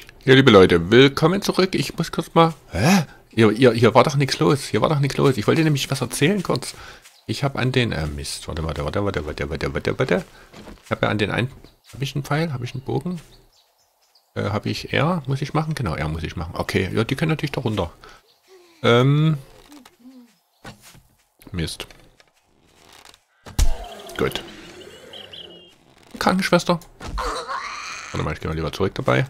Ja, liebe Leute, willkommen zurück. Ich muss kurz mal... Hä? Hier war doch nichts los. Hier war doch nichts los. Ich wollte nämlich was erzählen kurz. Ich habe an den... Mist. Warte. Ich habe ja an den einen... Habe ich einen Pfeil? Habe ich einen Bogen? Habe ich R? Muss ich machen? Genau, R muss ich machen. Okay, ja, die können natürlich da runter. Mist. Gut. Krankenschwester. Warte mal, ich gehe mal lieber zurück dabei.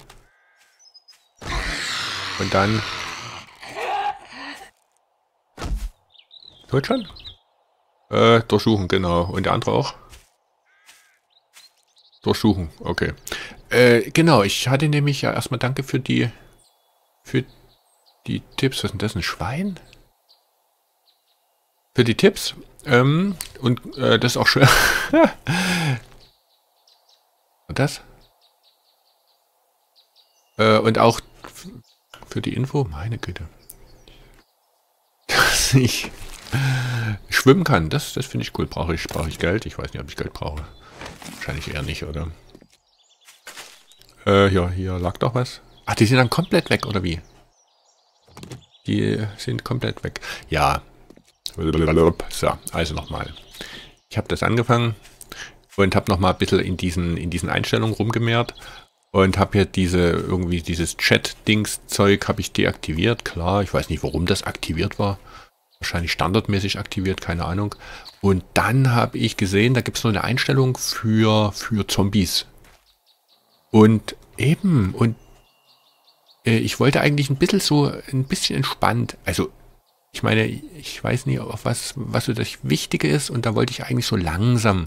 Und dann... Tot schon? Durchsuchen, genau. Und der andere auch? Durchsuchen, okay. Genau, ich hatte nämlich ja erstmal danke für die Tipps. Was ist denn das, ein Schwein? Für die Tipps. Und das ist auch schön. Und das? Und auch für die Info, meine Güte. Dass ich schwimmen kann, das finde ich cool. Brauche ich Geld? Ich weiß nicht, ob ich Geld brauche. Wahrscheinlich eher nicht, oder? Ja, hier lag doch was. Ach, die sind dann komplett weg, oder wie? Die sind komplett weg. Ja. So, also nochmal. Ich habe das angefangen und habe nochmal ein bisschen in diesen Einstellungen rumgemehrt. Und habe hier dieses Chat-Dings-Zeug habe ich deaktiviert. Klar, ich weiß nicht, warum das aktiviert war. Wahrscheinlich standardmäßig aktiviert, keine Ahnung. Und dann habe ich gesehen, da gibt es noch eine Einstellung für Zombies. Und eben, ich wollte eigentlich ein bisschen entspannt. Also, ich meine, ich weiß nicht, auf was so das Wichtige ist. Und da wollte ich eigentlich so langsam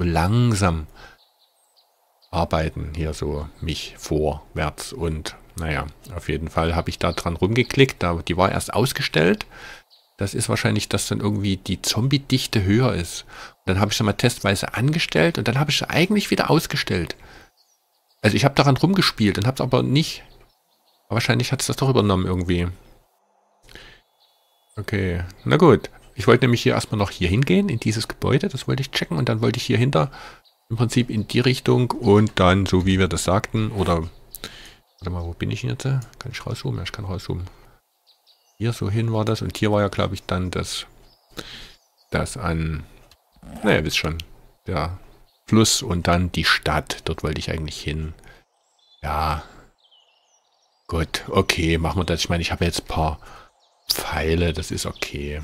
arbeiten, hier so mich vorwärts. Und naja, auf jeden Fall habe ich da dran rumgeklickt. Die war erst ausgestellt. Das ist wahrscheinlich, dass dann irgendwie die Zombie-Dichte höher ist. Und dann habe ich sie mal testweise angestellt und dann habe ich sie eigentlich wieder ausgestellt. Also ich habe daran rumgespielt und habe es aber nicht... Aber wahrscheinlich hat es das doch übernommen irgendwie. Okay, na gut. Ich wollte nämlich hier erstmal noch hier hingehen, in dieses Gebäude. Das wollte ich checken und dann wollte ich hier hinter im Prinzip in die Richtung und dann, so wie wir das sagten, oder... Warte mal, wo bin ich jetzt? Kann ich rauszoomen? Ja, ich kann rauszoomen. Hier so hin war das und hier war ja, glaube ich, dann das an, naja, ihr wisst schon, der Fluss und dann die Stadt. Dort wollte ich eigentlich hin. Ja, gut, okay, machen wir das. Ich meine, ich habe jetzt ein paar Pfeile, das ist okay.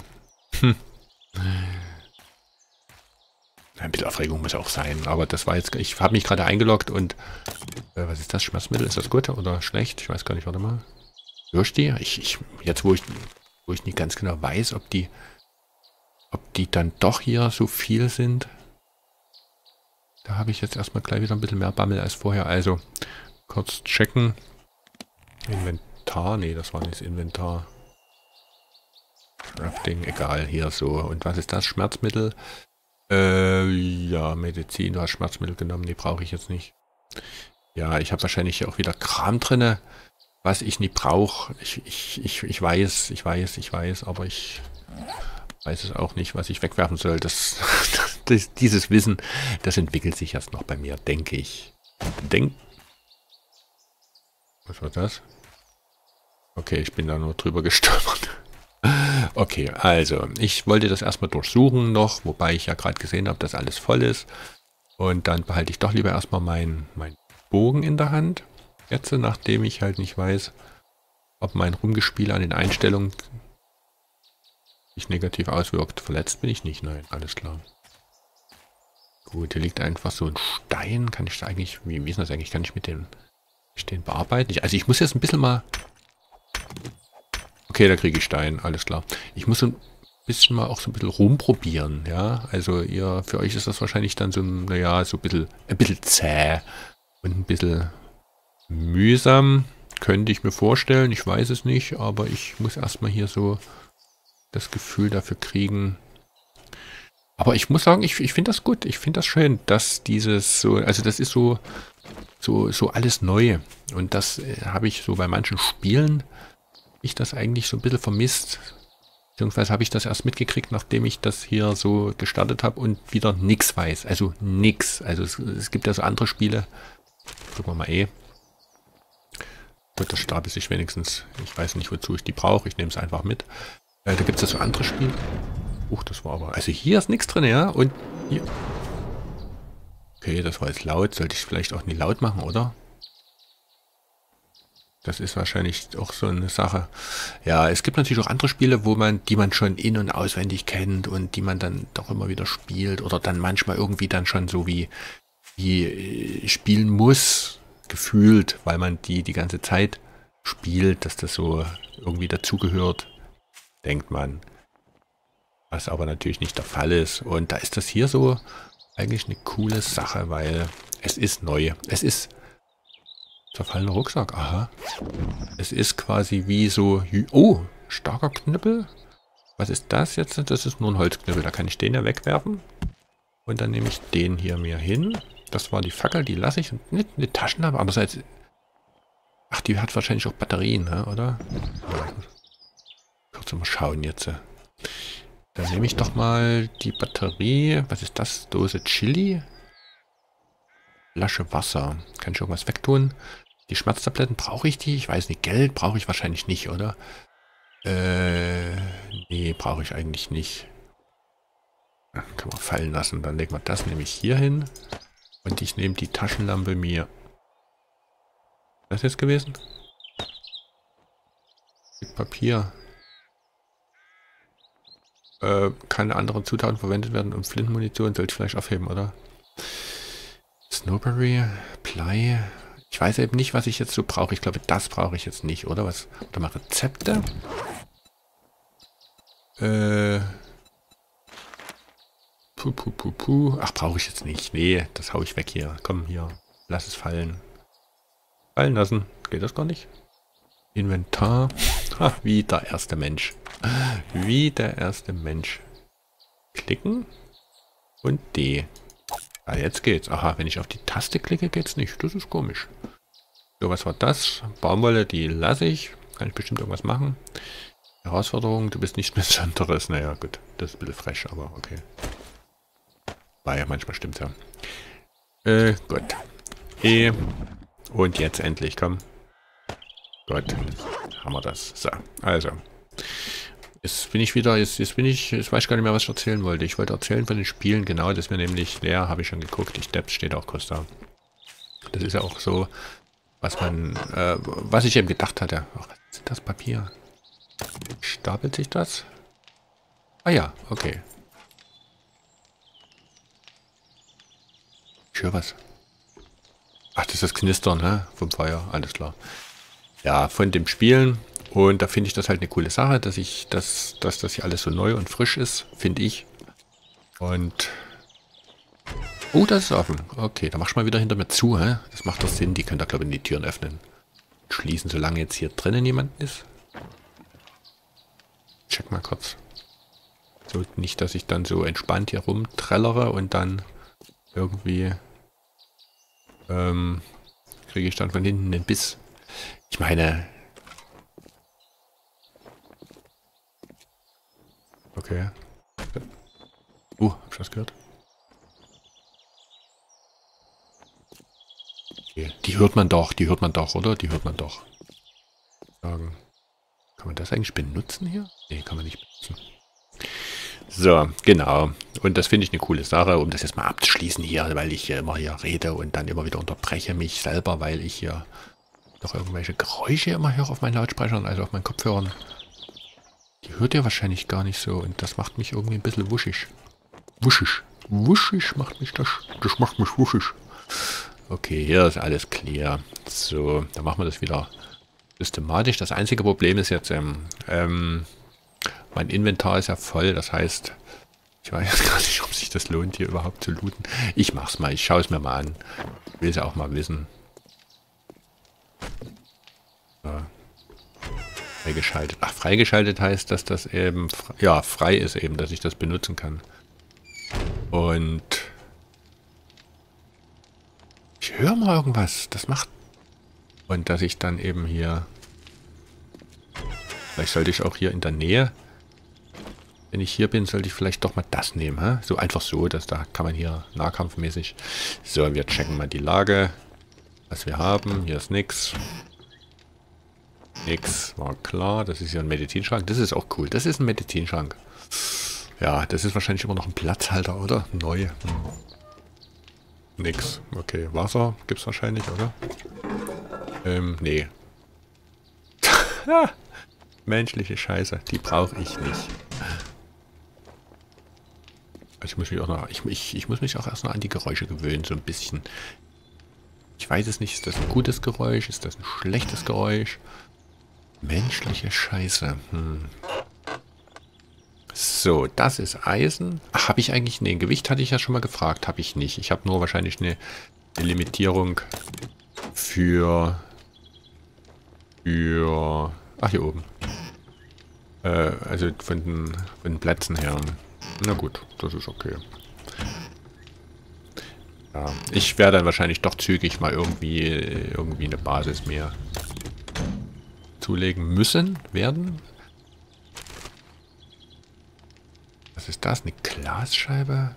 Ein bisschen Aufregung muss auch sein, aber das war jetzt, ich habe mich gerade eingeloggt und, was ist das, Schmerzmittel? Ist das gut oder schlecht? Ich weiß gar nicht, warte mal. Durch die? Jetzt wo ich nicht ganz genau weiß, ob die dann doch hier so viel sind. Da habe ich jetzt erstmal gleich wieder ein bisschen mehr Bammel als vorher. Also, kurz checken. Inventar, nee, das war nicht das Inventar. Crafting, egal, hier so. Und was ist das? Schmerzmittel? Ja, Medizin, du hast Schmerzmittel genommen, die brauche ich jetzt nicht. Ja, ich habe wahrscheinlich hier auch wieder Kram drinne. Was ich nicht brauche, ich weiß, aber ich weiß es auch nicht, was ich wegwerfen soll. Dieses Wissen, das entwickelt sich erst noch bei mir, denke ich. Was war das? Okay, ich bin da nur drüber gestolpert. Okay, also, ich wollte das erstmal durchsuchen noch, wobei ich ja gerade gesehen habe, dass alles voll ist. Und dann behalte ich doch lieber erstmal meinen Bogen in der Hand. Jetzt, nachdem ich halt nicht weiß, ob mein Rumgespiel an den Einstellungen sich negativ auswirkt. Verletzt bin ich nicht, nein, alles klar. Gut, hier liegt einfach so ein Stein. Kann ich da eigentlich, wie ist das eigentlich, kann ich mit dem Stein bearbeiten? Also ich muss jetzt ein bisschen mal... Okay, da kriege ich Stein, alles klar. Ich muss so ein bisschen mal auch so ein bisschen rumprobieren, ja. Also für euch ist das wahrscheinlich dann so, naja, so ein bisschen zäh und ein bisschen... mühsam, könnte ich mir vorstellen, ich weiß es nicht, aber ich muss erstmal hier so das Gefühl dafür kriegen. Aber ich muss sagen, ich finde das gut, ich finde das schön, dass dieses so, also das ist so alles neu und das habe ich so bei manchen Spielen, ich das eigentlich so ein bisschen vermisst, beziehungsweise habe ich das erst mitgekriegt, nachdem ich das hier so gestartet habe und wieder nichts weiß, also nichts, also es gibt ja so andere Spiele, gucken wir mal Gut, der Stab ist sich wenigstens... Ich weiß nicht, wozu ich die brauche. Ich nehme es einfach mit. Da gibt es ja so andere Spiele. Das war aber... Also hier ist nichts drin, ja? Und hier... Okay, das war jetzt laut. Sollte ich vielleicht auch nicht laut machen, oder? Das ist wahrscheinlich auch so eine Sache. Ja, es gibt natürlich auch andere Spiele, die man schon in- und auswendig kennt und die man dann doch immer wieder spielt oder dann manchmal irgendwie dann schon so wie spielen muss, gefühlt, weil man die ganze Zeit spielt, dass das so irgendwie dazugehört, denkt man. Was aber natürlich nicht der Fall ist. Und da ist das hier so eigentlich eine coole Sache, weil es ist neu. Es ist zerfallener Rucksack. Aha. Es ist quasi wie so... Oh, starker Knüppel. Was ist das jetzt? Das ist nur ein Holzknüppel. Da kann ich den ja wegwerfen. Und dann nehme ich den hier mir hin. Das war die Fackel, die lasse ich. Und nicht eine Taschenlampe. Andererseits... Ach, die hat wahrscheinlich auch Batterien, ne? Oder? Ja. Kurz mal schauen jetzt. Dann nehme ich doch mal die Batterie. Was ist das? Dose Chili? Flasche Wasser. Kann ich irgendwas wegtun? Die Schmerztabletten, brauche ich die? Ich weiß nicht. Geld brauche ich wahrscheinlich nicht, oder? Nee, brauche ich eigentlich nicht. Ja, kann man fallen lassen. Dann legen wir das nämlich hier hin. Und ich nehme die Taschenlampe mir. Was ist das jetzt gewesen? Papier. Keine anderen Zutaten verwendet werden, um Flintenmunition sollte ich vielleicht aufheben, oder? Snowberry, Blei. Ich weiß eben nicht, was ich jetzt so brauche. Ich glaube, das brauche ich jetzt nicht, oder? Was? Oder mal Rezepte? Ach, brauche ich jetzt nicht. Nee, das hau ich weg hier. Komm, hier. Lass es fallen. Fallen lassen. Geht das gar nicht? Inventar. Ha, wie der erste Mensch. Wie der erste Mensch. Klicken. Und D. Ah, jetzt geht's. Aha, wenn ich auf die Taste klicke, geht's nicht. Das ist komisch. So, was war das? Baumwolle, die lasse ich. Kann ich bestimmt irgendwas machen. Herausforderung, du bist nichts Besonderes. Naja, gut. Das ist ein bisschen frech, aber okay. War ja, manchmal stimmt's ja. Gut. E. Und jetzt endlich, komm. Gut, haben wir das. So, also. Jetzt bin ich wieder, jetzt weiß ich gar nicht mehr, was ich erzählen wollte. Ich wollte erzählen von den Spielen, genau, das ist mir nämlich leer, habe ich schon geguckt. Ich Depp, steht auch kurz da. Das ist ja auch so, was man, was ich eben gedacht hatte. Ach, was ist das Papier? Stapelt sich das? Ah ja, okay. Ich höre was. Ach, das ist das Knistern, ne? Vom Feuer, alles klar. Ja, von dem Spielen. Und da finde ich das halt eine coole Sache, dass das hier alles so neu und frisch ist, finde ich. Und... Oh, das ist offen. Okay, dann mach ich mal wieder hinter mir zu, hä? Das macht doch Sinn. Die können da, glaube ich, die Türen öffnen. Schließen, solange jetzt hier drinnen jemand ist. Check mal kurz. So, nicht, dass ich dann so entspannt hier rumträllere und dann irgendwie kriege ich dann von hinten einen Biss. Ich meine... Okay. Hab ich das gehört? Okay. Die hört man doch, oder? Die hört man doch. Sagen. Kann man das eigentlich benutzen hier? Nee, kann man nicht benutzen. So, genau. Und das finde ich eine coole Sache, um das jetzt mal abzuschließen hier, weil ich immer hier rede und dann immer wieder unterbreche mich selber, weil ich hier doch irgendwelche Geräusche immer höre auf meinen Lautsprechern, also auf meinen Kopfhörern. Die hört ihr wahrscheinlich gar nicht so und das macht mich irgendwie ein bisschen wuschig. Wuschig. Wuschig macht mich das. Das macht mich wuschig. Okay, hier ist alles clear. So, dann machen wir das wieder systematisch. Das einzige Problem ist jetzt, mein Inventar ist ja voll. Das heißt, ich weiß jetzt gar nicht, ob sich das lohnt, hier überhaupt zu looten. Ich mach's mal. Ich schaue es mir mal an. Ich will es ja auch mal wissen. So. Freigeschaltet. Ach, freigeschaltet heißt, dass das eben ja, frei ist eben, dass ich das benutzen kann. Und ich höre mal irgendwas. Das macht... Und dass ich dann eben hier... Vielleicht sollte ich auch hier in der Nähe... Wenn ich hier bin, sollte ich vielleicht doch mal das nehmen. Hä? So einfach so, dass da kann man hier nahkampfmäßig... So, wir checken mal die Lage. Was wir haben. Hier ist nichts. Nix, war klar. Das ist ja ein Medizinschrank. Das ist auch cool. Das ist ein Medizinschrank. Ja, das ist wahrscheinlich immer noch ein Platzhalter, oder? Neu. Nix. Okay, Wasser gibt's wahrscheinlich, oder? Nee. Menschliche Scheiße, die brauche ich nicht. Also ich muss mich auch noch, ich muss mich auch erst noch an die Geräusche gewöhnen, so ein bisschen. Ich weiß es nicht, ist das ein gutes Geräusch, ist das ein schlechtes Geräusch? Menschliche Scheiße. So, das ist Eisen. Ach, habe ich eigentlich, nee, Gewicht hatte ich ja schon mal gefragt, habe ich nicht. Ich habe nur wahrscheinlich eine Limitierung für, ach, hier oben. Also von den Plätzen her. Na gut, das ist okay. Ja, ich werde dann wahrscheinlich doch zügig mal irgendwie eine Basis mehr zulegen müssen werden. Was ist das? Eine Glasscheibe?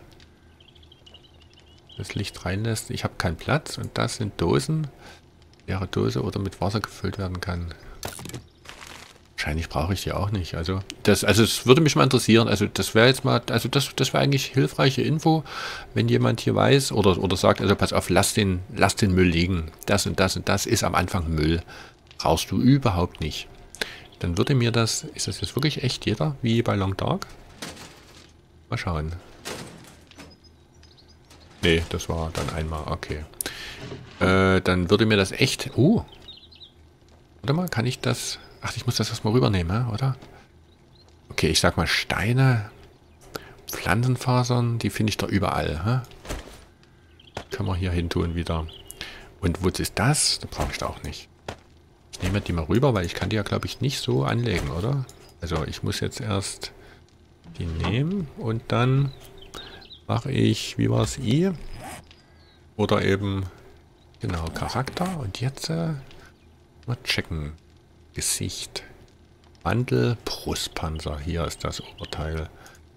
Das Licht reinlässt. Ich habe keinen Platz und das sind Dosen. Leere Dose oder mit Wasser gefüllt werden kann. Wahrscheinlich brauche ich die auch nicht. Also es würde mich mal interessieren. Also das wäre jetzt mal, also das wäre eigentlich hilfreiche Info, wenn jemand hier weiß oder sagt, also pass auf, lass den Müll liegen. Das und das und das ist am Anfang Müll. Brauchst du überhaupt nicht. Dann würde mir das, ist das jetzt wirklich echt jeder, wie bei Long Dark? Mal schauen. Nee, das war dann einmal, okay. Dann würde mir das echt, warte mal, kann ich das... Ach, ich muss das erstmal rübernehmen, oder? Okay, ich sag mal Steine, Pflanzenfasern, die finde ich da überall. Können wir hier hin tun wieder. Und wo ist das? Da brauche ich da auch nicht. Ich nehme die mal rüber, weil ich kann die ja, glaube ich, nicht so anlegen, oder? Also ich muss jetzt erst die nehmen und dann mache ich, wie war es, I? Oder eben, genau, Charakter. Und jetzt mal checken. Gesicht. Mantel, Brustpanzer. Hier ist das Oberteil.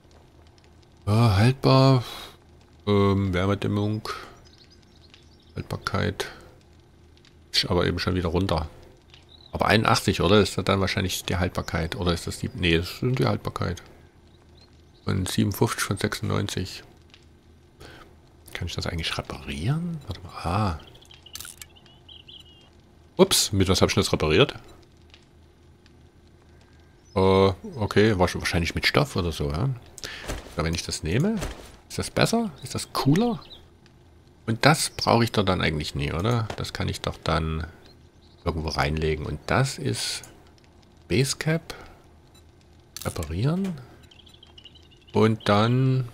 Haltbar. Wärmedämmung. Haltbarkeit. Ist aber eben schon wieder runter. Aber 81, oder? Ist das dann wahrscheinlich die Haltbarkeit? Oder ist das die... Nee, das sind die Haltbarkeit. Und 57 von 96. Kann ich das eigentlich reparieren? Warte mal. Ups, mit was habe ich das repariert? Okay, wahrscheinlich mit Stoff oder so, ja. Aber wenn ich das nehme, ist das besser? Ist das cooler? Und das brauche ich doch dann eigentlich nie, oder? Das kann ich doch dann irgendwo reinlegen. Und das ist Basecap. Reparieren. Und dann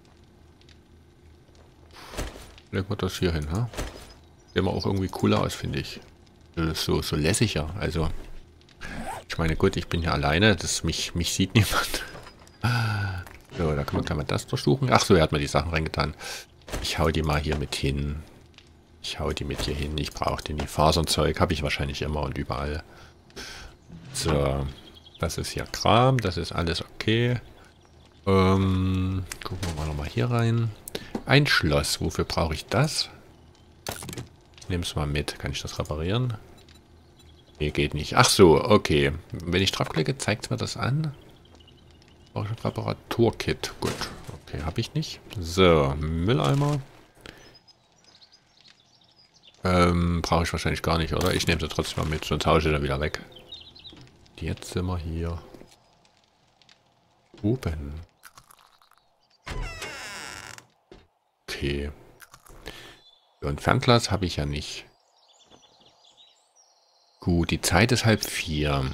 legen wir das hier hin, ha? Sieht immer auch irgendwie cooler aus, finde ich. So lässiger, also... Ich meine, gut, ich bin hier alleine, mich sieht niemand. So, da kann man das durchsuchen. Ach so, er hat mir die Sachen reingetan. Ich hau die mal hier mit hin. Ich hau die mit hier hin. Ich brauche die nie. Fasernzeug habe ich wahrscheinlich immer und überall. So, das ist hier Kram. Das ist alles okay. Gucken wir mal nochmal hier rein. Ein Schloss. Wofür brauche ich das? Ich nehme es mal mit. Kann ich das reparieren? Nee, geht nicht. Ach so, okay. Wenn ich draufklicke, zeigt es mir das an. Brauche ich ein Reparaturkit. Gut. Okay, habe ich nicht. So, Mülleimer. Brauche ich wahrscheinlich gar nicht, oder? Ich nehme sie trotzdem mal mit, sonst haue ich sie dann wieder weg. Jetzt sind wir hier oben. Okay. Und Fernglas habe ich ja nicht. Gut, die Zeit ist 3:30.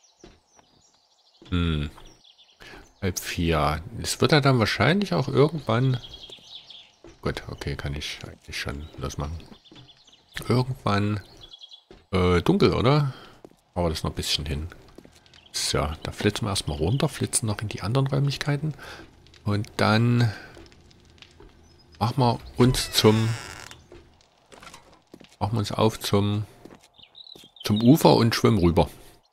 3:30. Es wird ja dann wahrscheinlich auch irgendwann... Gut, okay, kann ich eigentlich schon das machen. Irgendwann dunkel, oder? Aber das ist noch ein bisschen hin. So, da flitzen wir erstmal runter, flitzen noch in die anderen Räumlichkeiten. Und dann machen wir uns auf zum Ufer und schwimmen rüber.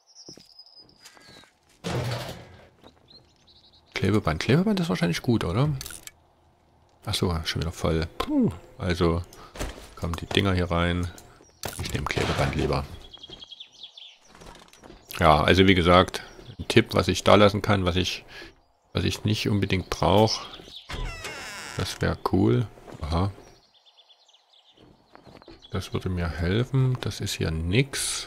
Klebeband. Klebeband ist wahrscheinlich gut, oder? Achso, schon wieder voll. Puh. Also kommen die Dinger hier rein. Ich nehme Klebeband lieber. Ja, also wie gesagt, ein Tipp, was ich da lassen kann, was ich nicht unbedingt brauche. Das wäre cool. Aha. Das würde mir helfen. Das ist hier nix.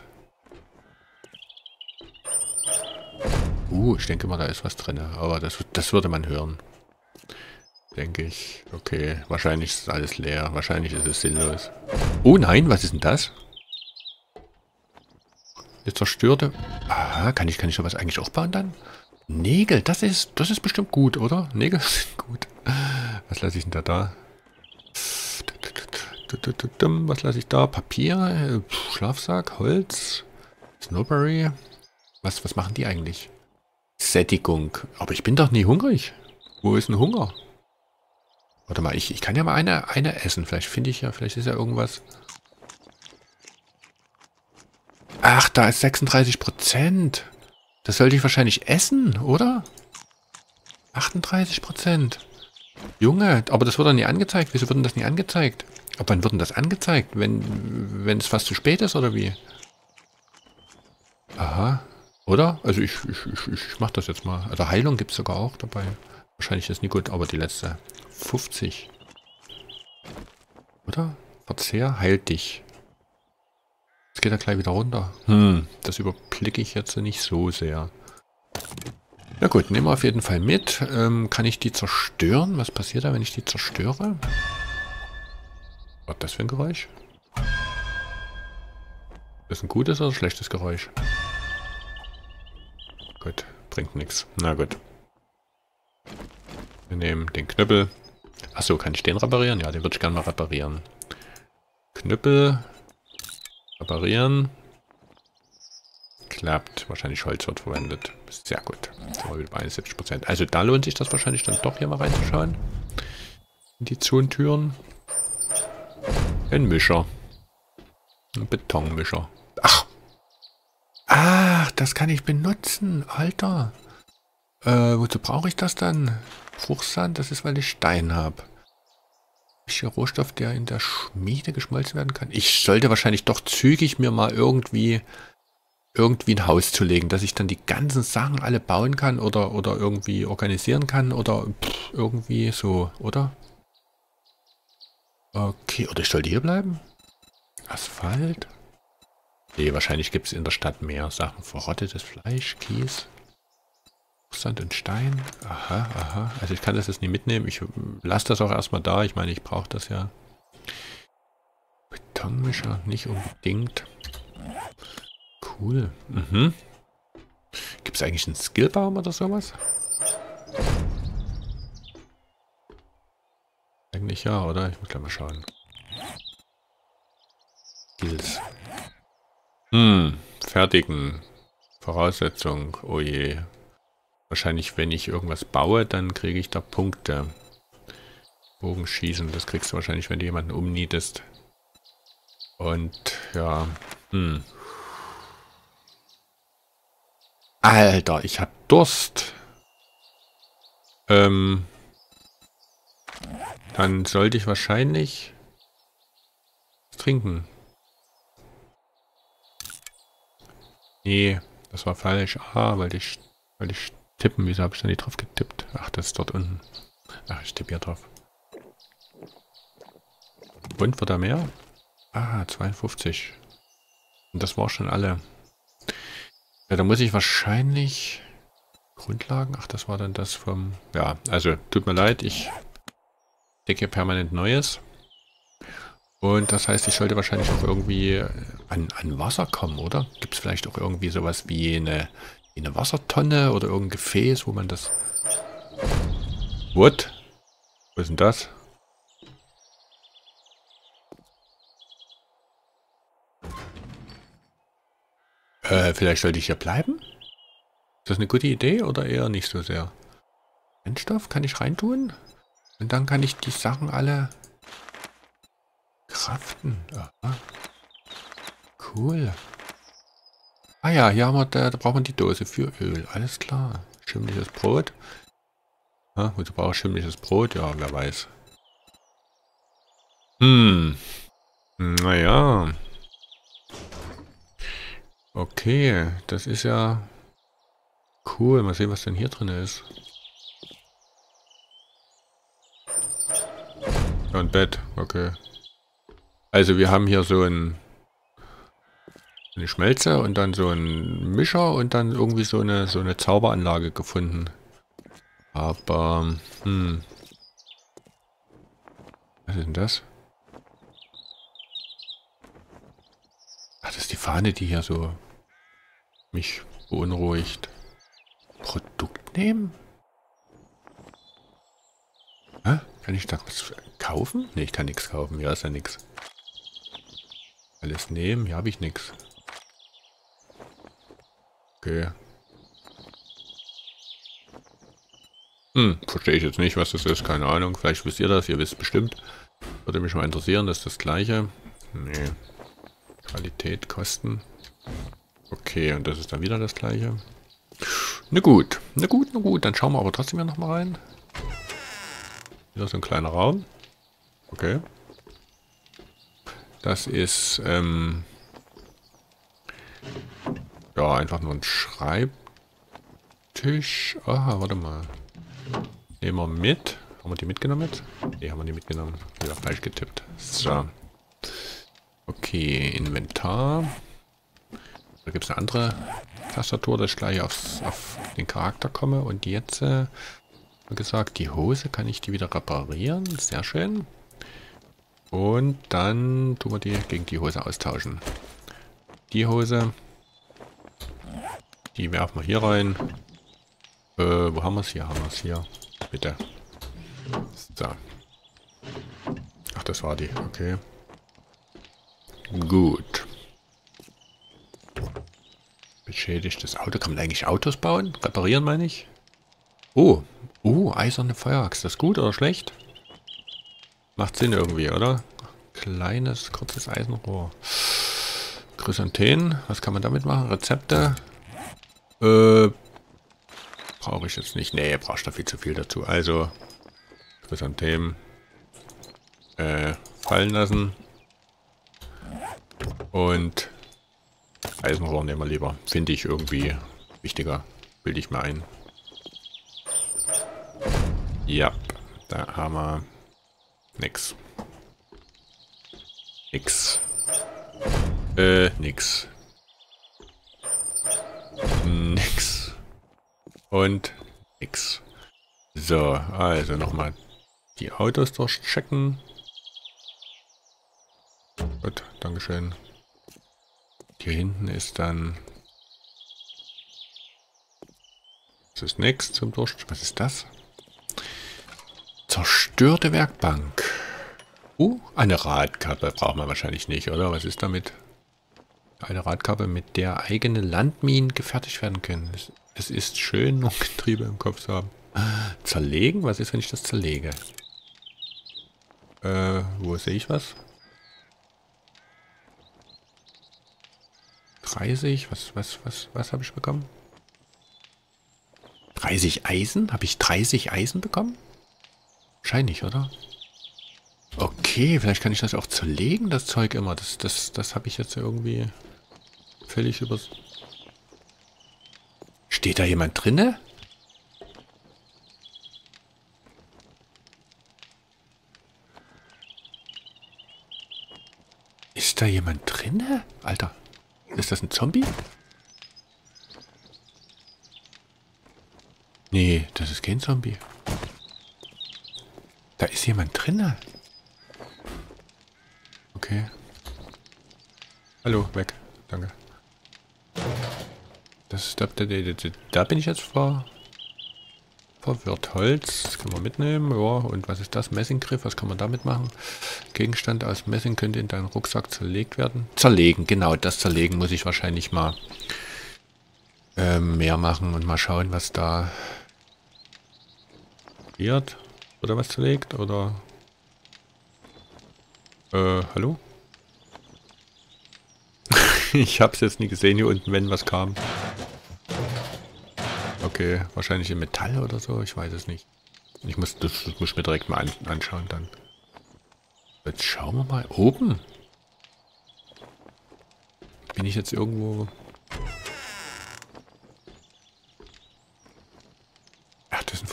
Ich denke mal, da ist was drin. Aber das würde man hören. Denke ich. Okay, wahrscheinlich ist alles leer. Wahrscheinlich ist es sinnlos. Oh nein, was ist denn das? Eine zerstörte... Aha, kann ich sowas eigentlich auch bauen dann? Nägel, das ist bestimmt gut, oder? Nägel sind gut. Was lasse ich denn da? Was lasse ich da? Papier, Schlafsack, Holz, Snowberry. Was machen die eigentlich? Sättigung. Aber ich bin doch nie hungrig. Wo ist denn Hunger? Warte mal, ich kann ja mal eine essen. Vielleicht finde ich ja, vielleicht ist ja irgendwas. Ach, da ist 36%. Das sollte ich wahrscheinlich essen, oder? 38%. Junge, aber das wird doch nie angezeigt. Wieso wird denn das nie angezeigt? Ab wann wird denn das angezeigt? Wenn es fast zu spät ist, oder wie? Aha. Oder? Also ich mach das jetzt mal. Also Heilung gibt es sogar auch dabei. Wahrscheinlich ist nicht gut, aber die letzte. 50. Oder? Verzehr heilt dich. Jetzt geht er gleich wieder runter. Das überblicke ich jetzt nicht so sehr. Na gut, nehmen wir auf jeden Fall mit. Kann ich die zerstören? Was passiert da, wenn ich die zerstöre? Was ist das für ein Geräusch? Ist das ein gutes oder ein schlechtes Geräusch? Gut, bringt nichts. Na gut. Wir nehmen den Knüppel. Achso, kann ich den reparieren? Ja, den würde ich gerne mal reparieren. Knüppel. Reparieren. Klappt. Wahrscheinlich Holz wird verwendet. Sehr gut. Jetzt sind wir wieder bei 71%. Also da lohnt sich das wahrscheinlich dann doch hier mal reinzuschauen. In die Zonentüren. Ein Mischer. Ein Betonmischer. Ach, das kann ich benutzen. Alter. Wozu brauche ich das dann? Bruchsand, das ist, weil ich Stein habe. Welcher Rohstoff, der in der Schmiede geschmolzen werden kann? Ich sollte wahrscheinlich doch zügig mir mal irgendwie ein Haus zu legen, dass ich dann die ganzen Sachen alle bauen kann oder irgendwie organisieren kann oder irgendwie so, oder? Okay, oder ich sollte hier bleiben? Asphalt? Nee, wahrscheinlich gibt es in der Stadt mehr Sachen. Verrottetes Fleisch, Kies, Sand und Stein. Aha, aha. Also ich kann das jetzt nicht mitnehmen. Ich lasse das auch erstmal da. Ich meine, ich brauche das ja. Betonmischer, nicht unbedingt. Cool. Gibt es eigentlich einen Skillbaum oder sowas? Eigentlich ja, oder? Ich muss gleich mal schauen. Skills. Fertigen. Voraussetzung. Oh je. Wahrscheinlich, wenn ich irgendwas baue, dann kriege ich da Punkte. Bogenschießen, das kriegst du wahrscheinlich, wenn du jemanden umnietest. Und, ja. Alter, ich hab Durst. Dann sollte ich wahrscheinlich trinken. Nee, das war falsch. Weil ich tippen. Wieso habe ich da nicht drauf getippt? Ach, das ist dort unten. Ach, ich tippe hier drauf. Und wird da mehr? 52. Und das war schon alle. Ja, da muss ich wahrscheinlich Grundlagen. Ach, das war dann das vom... Ja, also tut mir leid, ich decke permanent Neues. Und das heißt, ich sollte wahrscheinlich auch irgendwie an Wasser kommen, oder? Gibt es vielleicht auch irgendwie sowas wie eine Wassertonne oder irgendein Gefäß, wo man das... What? Wo ist denn das? Vielleicht sollte ich hier bleiben? Ist das eine gute Idee oder eher nicht so sehr? Brennstoff kann ich reintun? Und dann kann ich die Sachen alle craften. Aha. Cool. Ah ja, hier haben wir, da braucht man die Dose für Öl. Alles klar. Schimmliches Brot. Wozu brauche ich schimmliches Brot? Ja, wer weiß. Naja. Okay, das ist ja cool. Mal sehen, was denn hier drin ist. Ja, ein Bett, okay. Also wir haben hier so eine Schmelze und dann so ein Mischer und dann irgendwie so eine Zauberanlage gefunden. Aber, was ist denn das? Ach, das ist die Fahne, die hier so mich beunruhigt. Produkt nehmen? Hä? Kann ich da was kaufen? Ne, ich kann nichts kaufen. Ja, ist ja nichts. Alles nehmen? Hier habe ich nichts. Okay. Verstehe ich jetzt nicht, was das ist. Keine Ahnung. Vielleicht wisst ihr das. Ihr wisst bestimmt. Würde mich mal interessieren. Das ist das Gleiche. Nee. Qualität, Kosten. Okay, und das ist dann wieder das Gleiche. Na gut. Na gut, na gut. Dann schauen wir aber trotzdem ja nochmal rein. Wieder so ein kleiner Raum. Okay. Das ist, ja, einfach nur ein Schreibtisch. Aha, warte mal. Nehmen wir mit. Haben wir die mitgenommen jetzt? Ne, haben wir die mitgenommen. Wieder falsch getippt. So. Okay, Inventar. Da gibt es eine andere Tastatur, dass ich gleich auf den Charakter komme. Und jetzt, wie gesagt, die Hose, kann ich die wieder reparieren. Sehr schön. Und dann tun wir die gegen die Hose austauschen. Die Hose, die werfen wir hier rein. Wo haben wir es? Hier haben wir es. Hier. Bitte. So. Ach, das war die. Okay. Gut. Beschädigtes Auto. Kann man eigentlich Autos bauen? Reparieren, meine ich? Oh. Eiserne Feueraxt. Das gut oder schlecht? Macht Sinn irgendwie, oder? Kleines, kurzes Eisenrohr. Chrysanthemum. Was kann man damit machen? Rezepte. Brauche ich jetzt nicht. Nee, brauchst du viel zu viel dazu. Also, Chrysanthemum. Fallen lassen. Und Eisenrohr nehmen wir lieber. Finde ich irgendwie wichtiger. Bilde ich mir ein. Ja, da haben wir nix. Nix. Nix. Nix. Und nix. So, also nochmal die Autos durchchecken. Gut, Dankeschön. Hier hinten ist dann... Das ist nichts zum Durchchecken. Was ist das? Zerstörte Werkbank. Eine Radkappe braucht man wahrscheinlich nicht, oder? Was ist damit? Eine Radkappe, mit der eigene Landminen gefertigt werden können. Es ist schön, noch Getriebe im Kopf zu haben. Zerlegen? Was ist, wenn ich das zerlege? Wo sehe ich was? 30? Was habe ich bekommen? 30 Eisen? Habe ich 30 Eisen bekommen? Wahrscheinlich, oder? Okay, vielleicht kann ich das auch zerlegen, das Zeug immer. Das habe ich jetzt irgendwie völlig übers... Steht da jemand drinne? Ist da jemand drinne? Alter, ist das ein Zombie? Nee, das ist kein Zombie. Da ist jemand drinne. Okay. Hallo, weg. Danke. Da bin ich jetzt verwirrt. Holz, das können wir mitnehmen. Ja, und was ist das? Messinggriff, was kann man damit machen? Gegenstand aus Messing könnte in deinen Rucksack zerlegt werden. Zerlegen, genau, das Zerlegen muss ich wahrscheinlich mal mehr machen und mal schauen, was da wird. Oder was zerlegt, oder... hallo? Ich hab's jetzt nie gesehen hier unten, wenn was kam. Okay, wahrscheinlich im Metall oder so, ich weiß es nicht. Das muss ich mir direkt mal anschauen dann. Jetzt schauen wir mal. Oben. Bin ich jetzt irgendwo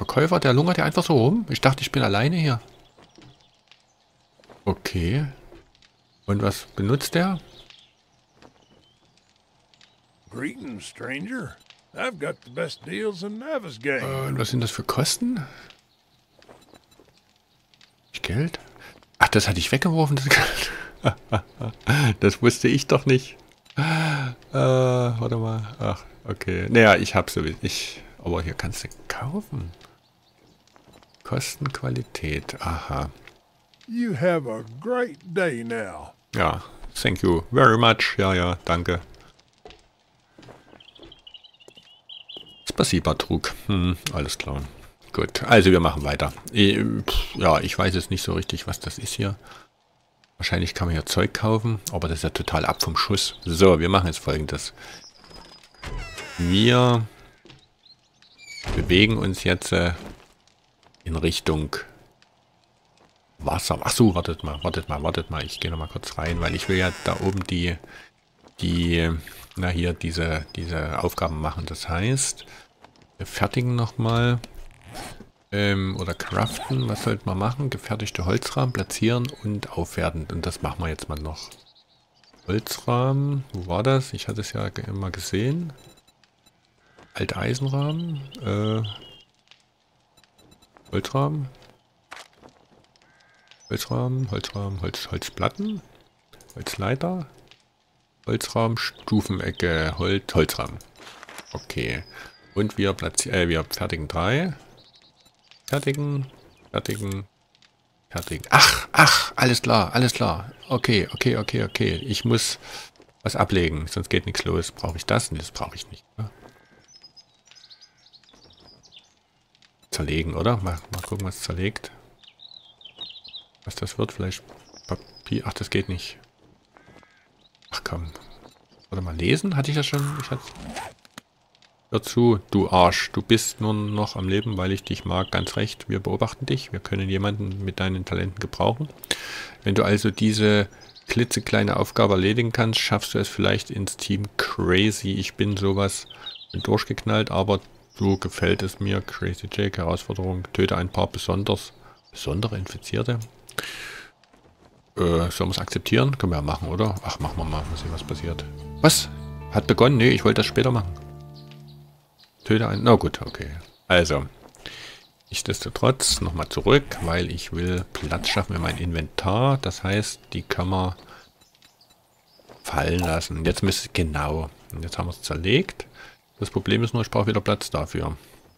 Verkäufer, der lungert ja einfach so rum. Ich dachte, ich bin alleine hier. Okay. Und was benutzt der? Greetings, stranger. I've got the best deals in Navezgane. Und was sind das für Kosten? Geld? Ach, das hatte ich weggeworfen, das Geld. Das wusste ich doch nicht. Warte mal. Ach, okay. Naja, ich hab's so. Aber hier kannst du kaufen. Kostenqualität. Aha. You have a great day now. Ja, thank you very much. Ja, ja, danke. Spasiba Trug. Alles klar. Gut, also wir machen weiter. Ja, ich weiß jetzt nicht so richtig, was das ist hier. Wahrscheinlich kann man hier Zeug kaufen, aber das ist ja total ab vom Schuss. So, wir machen jetzt Folgendes. Wir bewegen uns jetzt in Richtung Wasser. Achso, wartet mal. Ich gehe noch mal kurz rein, weil ich will ja da oben diese Aufgaben machen. Das heißt, wir fertigen nochmal oder craften. Was sollten wir machen? Gefertigte Holzrahmen platzieren und aufwerten. Und das machen wir jetzt mal noch. Holzrahmen, wo war das? Ich hatte es ja immer gesehen. Alte Eisenrahmen. Holzrahmen. Holzplatten. Holzleiter. Holzrahmen, Stufenecke, Holzrahmen. Okay. Und wir fertigen 3. Fertigen. Ach, alles klar. Okay. Ich muss was ablegen, sonst geht nichts los. Brauche ich das? Nee, das brauche ich nicht. Ne? Zerlegen, oder? Mal gucken, was zerlegt. Was das wird, vielleicht Papier. Ach, das geht nicht. Ach komm. Warte mal, lesen? Hatte ich das schon? Hör zu, du Arsch. Du bist nur noch am Leben, weil ich dich mag. Ganz recht, wir beobachten dich. Wir können jemanden mit deinen Talenten gebrauchen. Wenn du also diese klitzekleine Aufgabe erledigen kannst, schaffst du es vielleicht ins Team Crazy. Ich bin durchgeknallt, aber so gefällt es mir. Crazy Jake, Herausforderung. Töte ein paar besondere Infizierte. Sollen wir es akzeptieren? Können wir ja machen, oder? Ach, machen wir mal. Mal sehen, was passiert. Was? Hat begonnen? Nee, ich wollte das später machen. Töte ein... Na gut, okay. Also. Nichtsdestotrotz nochmal zurück, weil ich will Platz schaffen in mein Inventar. Das heißt, die können wir fallen lassen. Jetzt müsste es genau. Und jetzt haben wir es zerlegt. Das Problem ist nur, ich brauche wieder Platz dafür.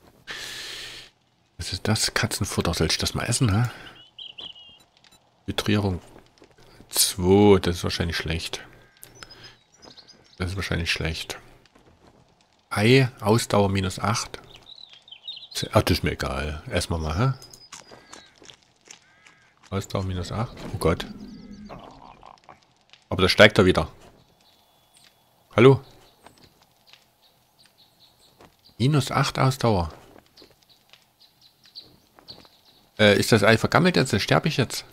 Was ist das? Katzenfutter. Soll ich das mal essen, hä? Hydrierung 2. Das ist wahrscheinlich schlecht. Ei, Ausdauer -8. Ach, das ist mir egal. Erstmal mal, hä? Ausdauer -8. Oh Gott. Aber das steigt da wieder. Hallo? -8 Ausdauer. Ist das Ei vergammelt jetzt? Sterbe ich jetzt?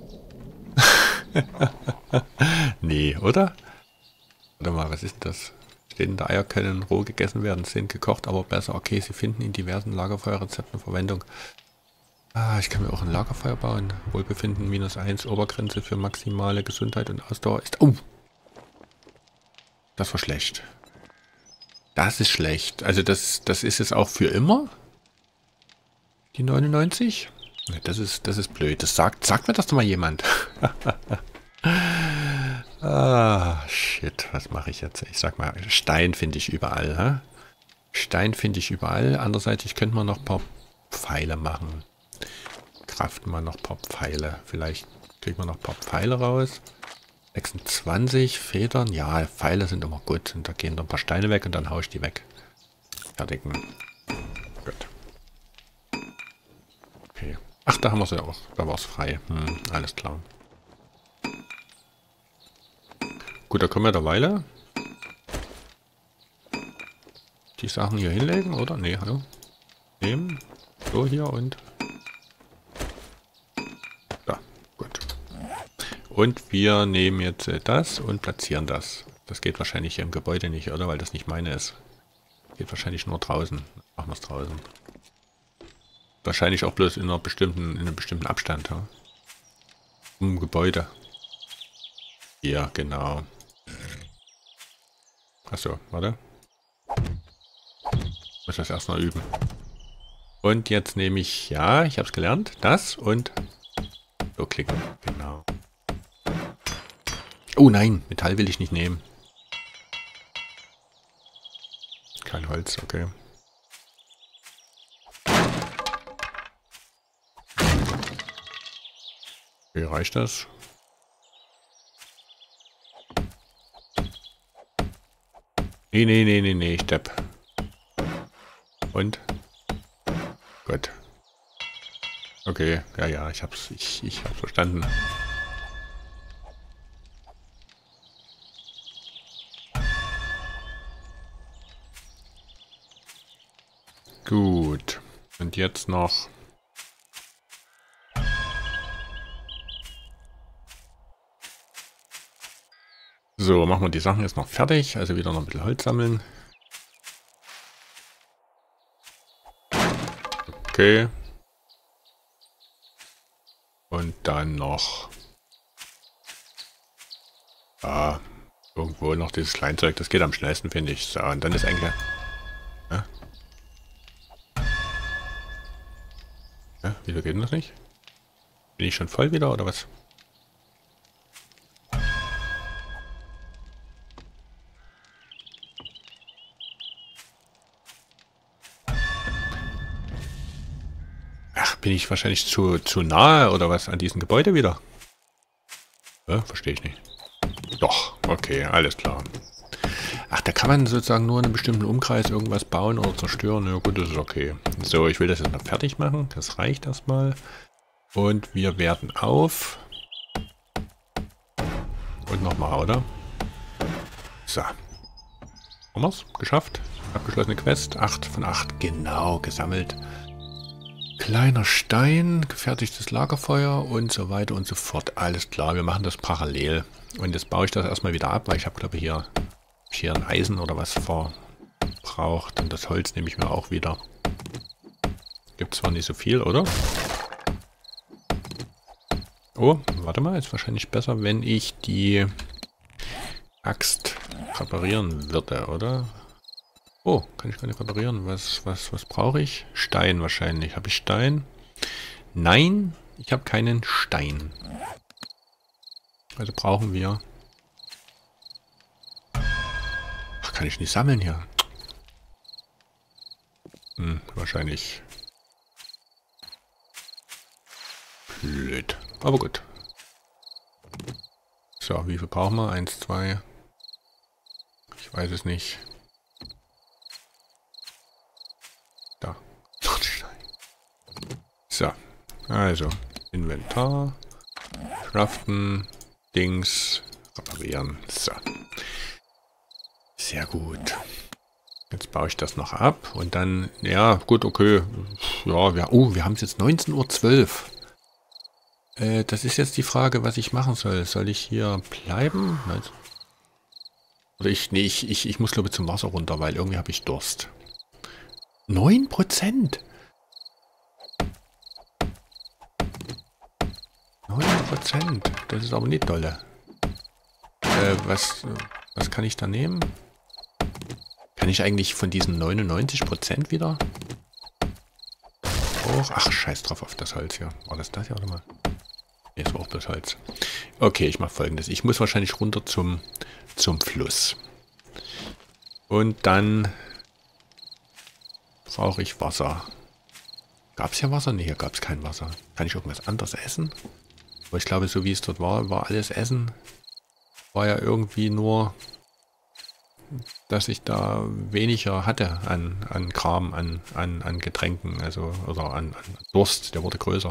Nee, oder? Warte mal, was ist denn das? Stehende Eier können roh gegessen werden, sind gekocht, aber besser. Okay, sie finden in diversen Lagerfeuerrezepten Verwendung. Ah, ich kann mir auch ein Lagerfeuer bauen. Wohlbefinden -1, Obergrenze für maximale Gesundheit und Ausdauer ist... Oh! Das war schlecht. Das ist schlecht. Also das ist es auch für immer? Die 99? Nee, das ist blöd. Das sagt mir das doch mal jemand. Ah, shit. Was mache ich jetzt? Ich sag mal, Stein finde ich überall. Hä? Stein finde ich überall. Andererseits, ich könnte mal noch ein paar Pfeile machen. Craften wir noch ein paar Pfeile. Vielleicht kriegen wir noch ein paar Pfeile raus. 26 Federn. Ja, Pfeile sind immer gut. Und da gehen dann ein paar Steine weg und dann haue ich die weg. Fertigen. Gut. Okay. Ach, da haben wir sie auch. Da war es frei. Alles klar. Gut, da können wir derweil die Sachen hier hinlegen, oder? Nee, hallo. Nehmen. So hier und... Da, gut. Und wir nehmen jetzt das und platzieren das. Das geht wahrscheinlich hier im Gebäude nicht, oder? Weil das nicht meine ist. Geht wahrscheinlich nur draußen. Machen wir es draußen. Wahrscheinlich auch bloß in einem bestimmten Abstand. Ja? Um Gebäude. Ja, genau. Achso, warte. Muss das erstmal üben. Und jetzt nehme ich, ja, ich habe es gelernt, das und so klicken. Genau. Oh nein, Metall will ich nicht nehmen. Kein Holz, okay. Wie reicht das? Nee, Stepp. Und? Gut. Okay, ja, ich hab's verstanden. Gut. Und jetzt noch. So, machen wir die Sachen jetzt noch fertig. Also wieder noch ein bisschen Holz sammeln. Okay. Und dann noch. Irgendwo noch dieses Kleinzeug. Das geht am schnellsten, finde ich. So, und dann ist eigentlich. Wieso geht denn das nicht? Bin ich schon voll wieder oder was? Ach, bin ich wahrscheinlich zu nahe oder was an diesem Gebäude wieder? Verstehe ich nicht. Doch, okay, alles klar. Ach, da kann man sozusagen nur in einem bestimmten Umkreis irgendwas bauen oder zerstören. Ja gut, das ist okay. So, ich will das jetzt mal fertig machen. Das reicht erstmal. Und wir werden auf. Und nochmal, oder? So. Haben wir es? Geschafft. Abgeschlossene Quest. 8 von 8. Genau, gesammelt. Kleiner Stein, gefertigtes Lagerfeuer und so weiter und so fort. Alles klar, wir machen das parallel. Und jetzt baue ich das erstmal wieder ab, weil ich habe, glaube ich, hier ein Eisen oder was verbraucht. Und das Holz nehme ich mir auch wieder. Gibt zwar nicht so viel, oder? Oh, warte mal, ist wahrscheinlich besser, wenn ich die Axt reparieren würde, oder? Oh, kann ich gar nicht reparieren. Was brauche ich? Stein wahrscheinlich. Habe ich Stein? Nein, ich habe keinen Stein. Also brauchen wir... Ach, kann ich nicht sammeln hier. Wahrscheinlich... Blöd. Aber gut. So, wie viel brauchen wir? 1, 2... Ich weiß es nicht. Da. So. Also. Inventar. Craften. Dings. Reparieren. So. Sehr gut. Jetzt baue ich das noch ab. Und dann, ja, gut, okay. Ja, wir haben es jetzt 19:12 Uhr. Das ist jetzt die Frage, was ich machen soll. Soll ich hier bleiben? Nein. Oder ich muss glaube ich zum Wasser runter, weil irgendwie habe ich Durst. 9%! 9%! Das ist aber nicht dolle. Was kann ich da nehmen? Kann ich eigentlich von diesen 99% wieder? Hoch? Ach, scheiß drauf auf das Holz hier. War das hier, oder mal? Nee, das war auch das Holz. Okay, ich mache Folgendes. Ich muss wahrscheinlich runter zum Fluss. Und dann brauche ich Wasser. Gab es hier Wasser? Ne, hier gab es kein Wasser. Kann ich irgendwas anderes essen? Aber ich glaube, so wie es dort war alles Essen. War ja irgendwie nur, dass ich da weniger hatte an Kram, an Getränken, also oder an Durst. Der wurde größer.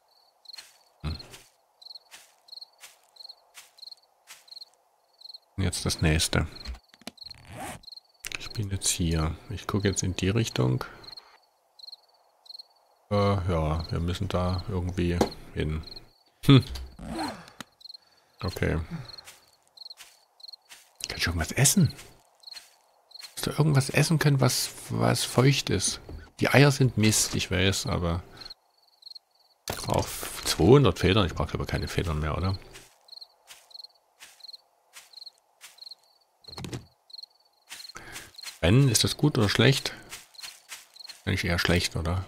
Jetzt das nächste. Ich bin jetzt hier. Ich gucke jetzt in die Richtung. Ja, wir müssen da irgendwie hin. Okay. Kann ich irgendwas essen? Dass du irgendwas essen können, was feucht ist? Die Eier sind Mist, ich weiß, aber ich brauche 200 Federn. Ich brauche aber keine Federn mehr, oder? Wenn, ist das gut oder schlecht? Eigentlich eher schlecht, oder?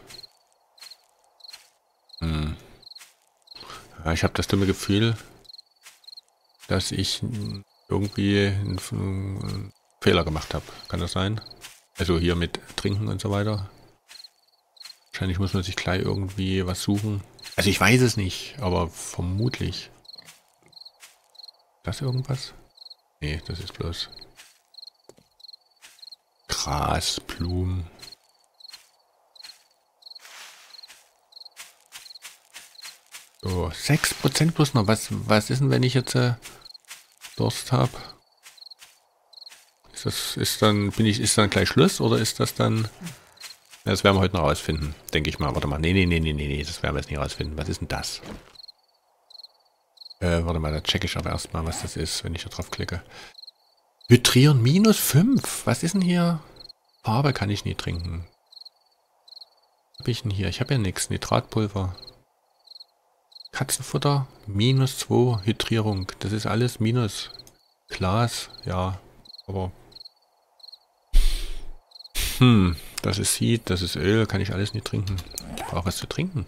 Ja, ich habe das dumme Gefühl, dass ich irgendwie einen Fehler gemacht habe. Kann das sein? Also hier mit Trinken und so weiter. Wahrscheinlich muss man sich gleich irgendwie was suchen. Also ich weiß es nicht, aber vermutlich. Das irgendwas? Nee, das ist bloß Gras, Blumen. So, 6% plus noch. Was ist denn, wenn ich jetzt Durst habe? Ist dann gleich Schluss oder ist das dann... Ja, das werden wir heute noch rausfinden, denke ich mal. Warte mal, nee, das werden wir jetzt nicht rausfinden. Was ist denn das? Warte mal, da checke ich aber erstmal, was das ist, wenn ich da drauf klicke. Hydrieren -5. Was ist denn hier? Farbe kann ich nie trinken. Was habe ich denn hier? Ich habe ja nichts. Nitratpulver. Katzenfutter, -2, Hydrierung. Das ist alles Minus. Glas, ja. Aber... das ist Seed, das ist Öl, kann ich alles nicht trinken. Ich brauche was zu trinken.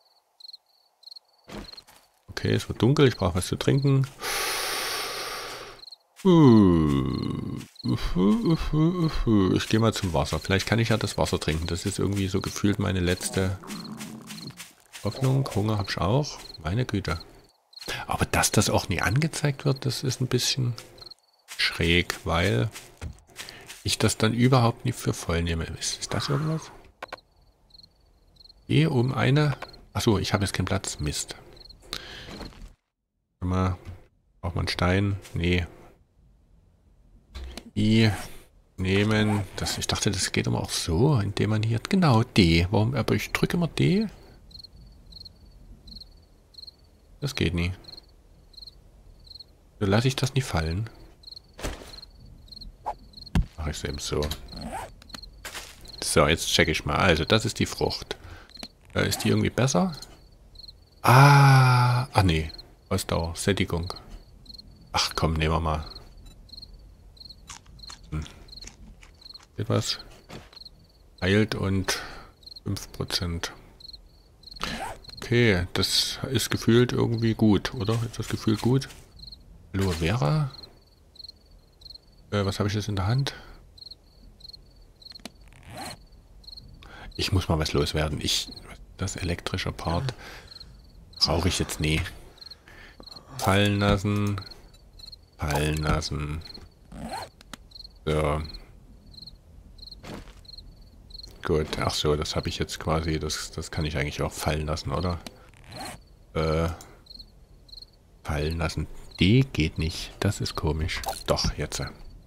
Okay, es wird dunkel, ich brauche was zu trinken. Ich gehe mal zum Wasser. Vielleicht kann ich ja das Wasser trinken. Das ist irgendwie so gefühlt meine letzte Hoffnung. Hunger habe ich auch. Meine Güte. Aber dass das auch nie angezeigt wird, das ist ein bisschen schräg, weil ich das dann überhaupt nicht für voll nehme. Ist das irgendwas? Um eine... Achso, ich habe jetzt keinen Platz. Mist. Mal, braucht man einen Stein? Nee. Nehmen. Das, ich dachte, das geht aber auch so, indem man hier... Genau, D. Warum? Aber ich drücke immer D. Das geht nie. So lasse ich das nicht fallen. Mache ich es eben so. So, jetzt checke ich mal. Also, das ist die Frucht. Ist die irgendwie besser? Ah, nee. Ausdauer, Sättigung. Ach komm, nehmen wir mal. Geht was? Heilt und 5%. Okay, das ist gefühlt irgendwie gut, oder? Ist das gefühlt gut? Aloe Vera? Was habe ich jetzt in der Hand? Ich muss mal was loswerden. Das elektrische Part brauche ich jetzt nie. Fallen lassen. Fallen lassen. So. Gut. Ach so, das habe ich jetzt quasi. Das kann ich eigentlich auch fallen lassen, oder? Fallen lassen. Die geht nicht. Das ist komisch. Doch, jetzt.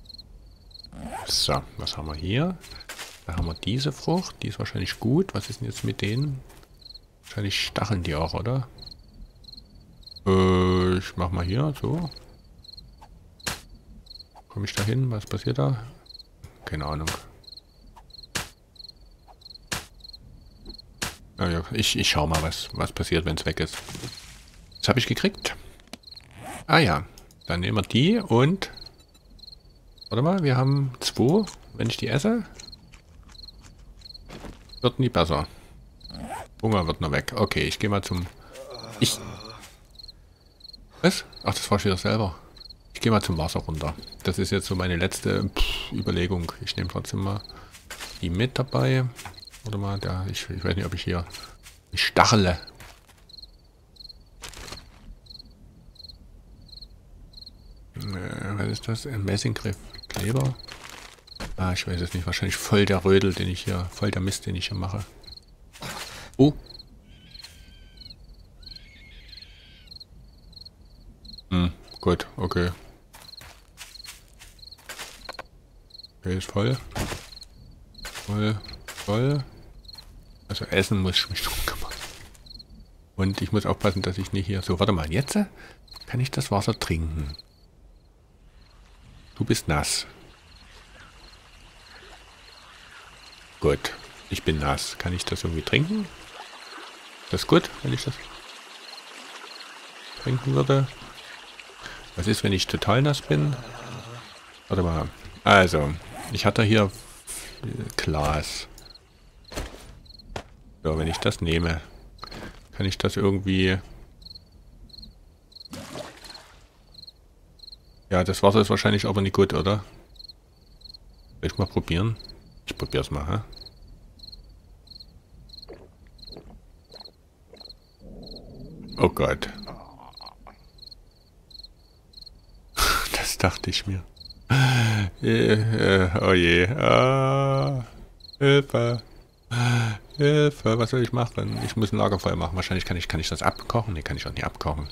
So, was haben wir hier? Da haben wir diese Frucht. Die ist wahrscheinlich gut. Was ist denn jetzt mit denen? Wahrscheinlich stacheln die auch, oder? Ich mach mal hier so. Komme ich da hin? Was passiert da? Keine Ahnung. Ja, ich schau mal, was passiert, wenn es weg ist. Das habe ich gekriegt. Ah ja. Dann nehmen wir die und... Warte mal, wir haben 2. Wenn ich die esse, wird nie besser. Hunger wird noch weg. Okay, ich gehe mal zum... Was? Ach, das war ich wieder selber. Ich gehe mal zum Wasser runter. Das ist jetzt so meine letzte Überlegung. Ich nehme trotzdem mal die mit dabei. Oder mal, ich weiß nicht, ob ich hier... Ich stachele. Was ist das? Ein Messinggriff. Kleber? Ah, ich weiß es nicht. Wahrscheinlich voll der Rödel, voll der Mist, den ich hier mache. Oh. Gut, okay. Okay, ist voll. Voll. Also essen muss ich mich drum kümmern. Und ich muss aufpassen, dass ich nicht hier... So, warte mal. Jetzt kann ich das Wasser trinken. Du bist nass. Gut. Ich bin nass. Kann ich das irgendwie trinken? Das ist gut, wenn ich das trinken würde. Was ist, wenn ich total nass bin? Warte mal. Also, ich hatte hier Glas. So, wenn ich das nehme, kann ich das irgendwie... Ja, das Wasser ist wahrscheinlich aber nicht gut, oder? Soll ich mal probieren? Ich probiere es mal, hä? Oh Gott. Das dachte ich mir. Oh je. Hilfe. Hilfe, was soll ich machen? Ich muss ein Lagerfeuer machen. Wahrscheinlich kann ich das abkochen. Ne, kann ich auch nicht abkochen.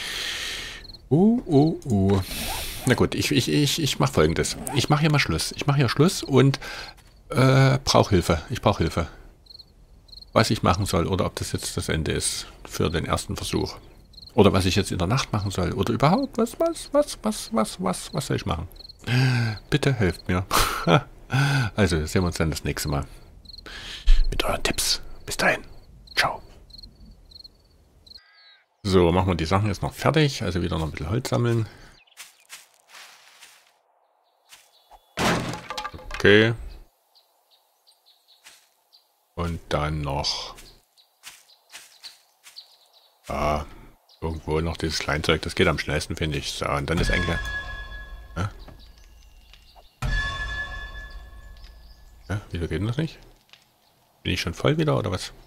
Na gut, ich mache Folgendes. Ich mache hier mal Schluss. Ich mache hier Schluss und brauche Hilfe. Ich brauche Hilfe. Was ich machen soll oder ob das jetzt das Ende ist für den ersten Versuch. Oder was ich jetzt in der Nacht machen soll. Oder überhaupt, was soll ich machen? Bitte helft mir. Also, sehen wir uns dann das nächste Mal. Mit euren Tipps. Bis dahin. Ciao. So, machen wir die Sachen jetzt noch fertig. Also wieder noch ein bisschen Holz sammeln. Okay. Und dann noch... Ah, irgendwo noch dieses Kleinzeug. Das geht am schnellsten, finde ich. So, und dann ist eigentlich... Ja? Ja, wieso geht denn das nicht? Bin ich schon voll wieder, oder was?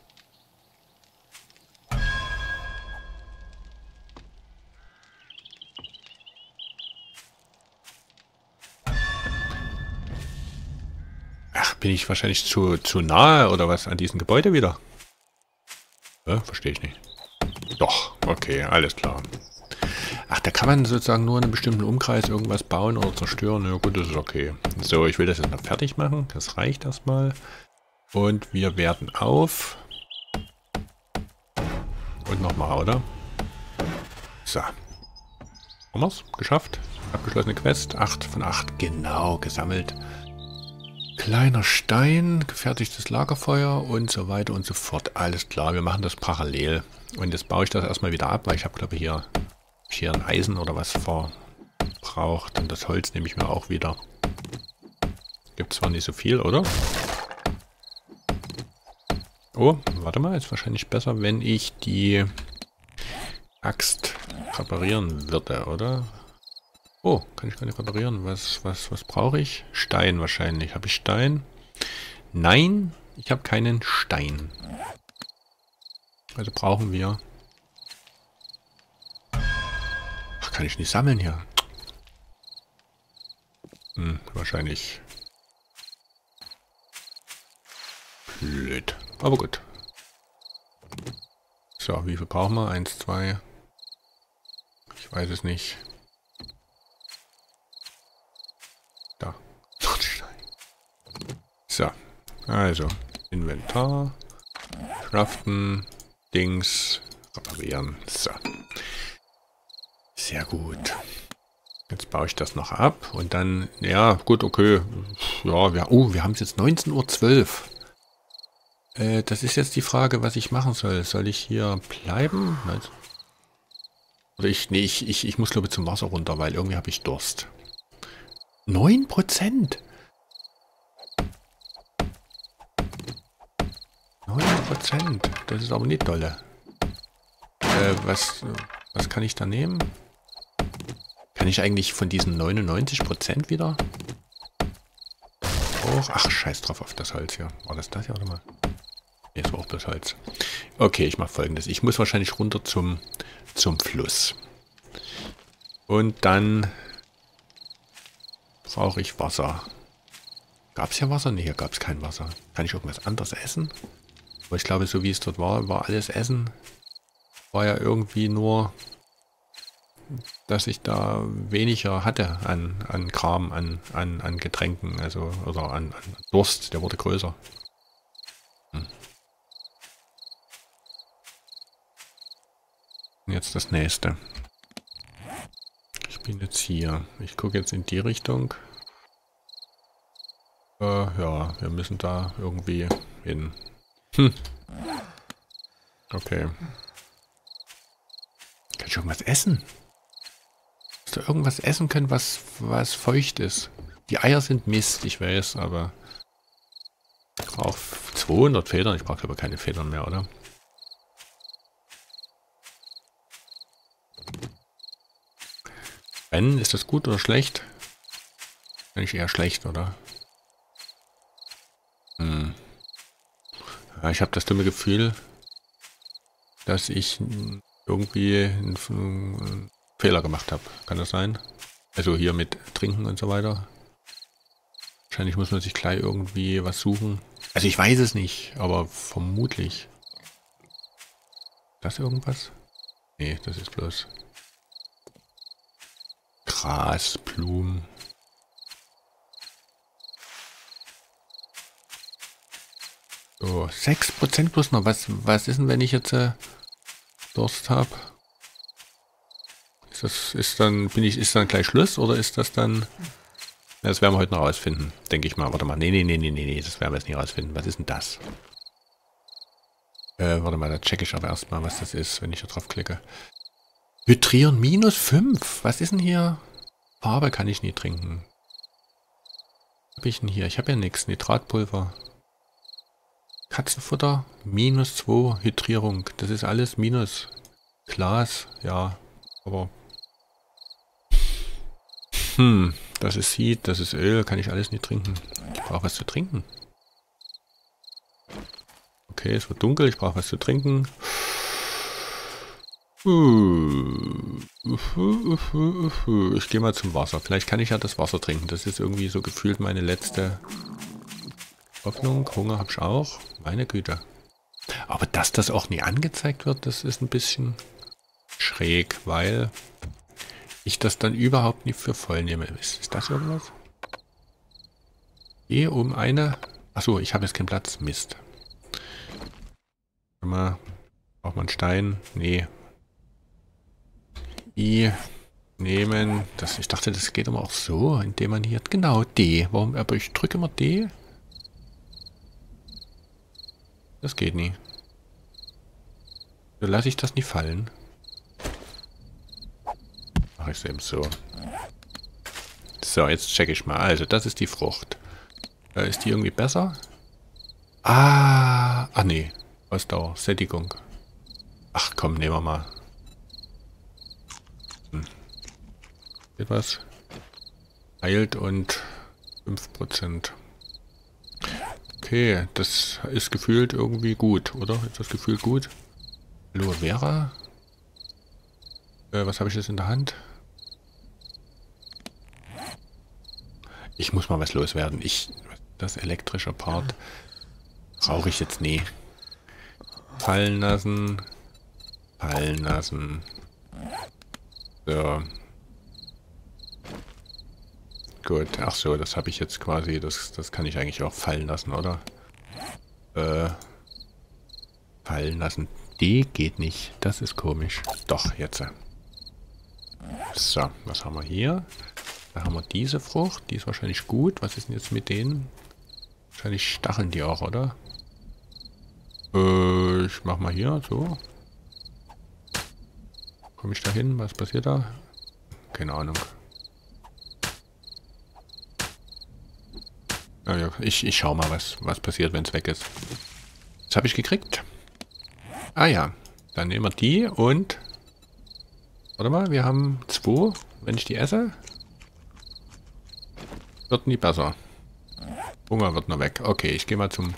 Ach, bin ich wahrscheinlich zu nahe, oder was, an diesem Gebäude wieder? Ja, verstehe ich nicht. Doch, okay, alles klar. Ach, da kann man sozusagen nur in einem bestimmten Umkreis irgendwas bauen oder zerstören. Ja gut, das ist okay. So, ich will das jetzt noch fertig machen. Das reicht erstmal. Und wir werden auf... Und nochmal, oder? So. Haben wir es? Geschafft. Abgeschlossene Quest. 8 von 8. Genau, gesammelt. Kleiner Stein, gefertigtes Lagerfeuer und so weiter und so fort. Alles klar, wir machen das parallel. Und jetzt baue ich das erstmal wieder ab, weil ich habe, glaube ich, hier ein Eisen oder was verbraucht. Und das Holz nehme ich mir auch wieder. Gibt zwar nicht so viel, oder? Oh, warte mal, ist wahrscheinlich besser, wenn ich die Axt reparieren würde, oder? Oh, kann ich gar nicht reparieren. Was brauche ich? Stein wahrscheinlich. Habe ich Stein? Nein, ich habe keinen Stein. Also brauchen wir... Ach, kann ich nicht sammeln hier. Wahrscheinlich... Blöd. Aber gut. So, wie viel brauchen wir? 1, 2... Ich weiß es nicht. Da. So. Also. Inventar. Craften. Dings. Reparieren. So. Sehr gut. Jetzt baue ich das noch ab. Und dann... Ja, gut, okay. Ja, wir haben es jetzt 19:12 Uhr. Das ist jetzt die Frage, was ich machen soll. Soll ich hier bleiben? Nein. Oder ich muss, glaube ich, zum Wasser runter, weil irgendwie habe ich Durst. 9%! 9%! Das ist aber nicht dolle. Was kann ich da nehmen? Kann ich eigentlich von diesen 99% wieder? Hoch? Ach, scheiß drauf auf das Holz hier. War das hier? Warte mal. Jetzt war auch das Holz. Okay, ich mache Folgendes. Ich muss wahrscheinlich runter zum Fluss. Und dann brauche ich Wasser. Gab es hier Wasser? Ne, hier gab es kein Wasser. Kann ich irgendwas anderes essen? Aber ich glaube, so wie es dort war alles Essen. War ja irgendwie nur, dass ich da weniger hatte an Kram, an Getränken, also oder an Durst. Der wurde größer. Jetzt das nächste. Ich bin jetzt hier. Ich gucke jetzt in die Richtung. Ja, wir müssen da irgendwie hin. Hm. Okay. Kann ich irgendwas essen? Muss da irgendwas essen können, was feucht ist? Die Eier sind Mist, ich weiß, aber ich brauche 200 Federn. Ich brauche aber keine Federn mehr, oder? Wenn, ist das gut oder schlecht? Eigentlich eher schlecht, oder? Hm. Ja, ich habe das dumme Gefühl, dass ich irgendwie einen Fehler gemacht habe. Kann das sein? Also hier mit Trinken und so weiter. Wahrscheinlich muss man sich gleich irgendwie was suchen. Also ich weiß es nicht, aber vermutlich. Das irgendwas? Nee, das ist bloß Gras, Blumen. So, 6% plus noch. Was ist denn, wenn ich jetzt Durst habe? Ist dann gleich Schluss oder ist das dann... Ja, das werden wir heute noch rausfinden, denke ich mal. Warte mal, nee, das werden wir jetzt nicht rausfinden. Was ist denn das? Warte mal, da checke ich aber erstmal, was das ist, wenn ich da drauf klicke. Hydrieren -5. Was ist denn hier? Farbe kann ich nie trinken. Was habe ich denn hier? Ich habe ja nichts. Nitratpulver. Katzenfutter, -2, Hydrierung. Das ist alles minus. Glas, ja. Aber... das ist Seed, das ist Öl, kann ich alles nicht trinken. Ich brauche was zu trinken. Okay, es wird dunkel, ich brauche was zu trinken. Ich gehe mal zum Wasser. Vielleicht kann ich ja das Wasser trinken. Das ist irgendwie so gefühlt meine letzte Hoffnung. Hunger habe ich auch. Meine Güte. Aber dass das auch nie angezeigt wird, das ist ein bisschen schräg, weil ich das dann überhaupt nicht für voll nehme. Ist das irgendwas? Gehe um eine... Achso, ich habe jetzt keinen Platz. Mist. Mal, braucht man Stein? Nee. I nehmen. Das, ich dachte, das geht aber auch so, indem man hier... Genau, D. Warum? Aber ich drücke immer D. Das geht nie. So lasse ich das nie fallen. Mache ich es eben so. So, jetzt checke ich mal. Also, das ist die Frucht. Ist die irgendwie besser? Ah, nee. Ausdauer, Sättigung. Ach komm, nehmen wir mal. Geht was? Heilt und 5%. Okay, das ist gefühlt irgendwie gut, oder? Ist das gefühlt gut? Aloe Vera? Was habe ich jetzt in der Hand? Ich muss mal was loswerden. Das elektrische Part brauche ich jetzt nie. Fallen lassen. Fallen lassen. So. Gut. Ach so, das habe ich jetzt quasi. Das kann ich eigentlich auch fallen lassen, oder? Fallen lassen. Die geht nicht. Das ist komisch. Doch, jetzt. So, was haben wir hier? Da haben wir diese Frucht. Die ist wahrscheinlich gut. Was ist denn jetzt mit denen? Wahrscheinlich stacheln die auch, oder? Ich mach mal hier, so. Komme ich da hin? Was passiert da? Keine Ahnung. Naja, ich schau mal, was passiert, wenn es weg ist. Das habe ich gekriegt. Ah ja, dann nehmen wir die und... Warte mal, wir haben 2. Wenn ich die esse, wird nie besser. Hunger wird noch weg. Okay, ich gehe mal zum...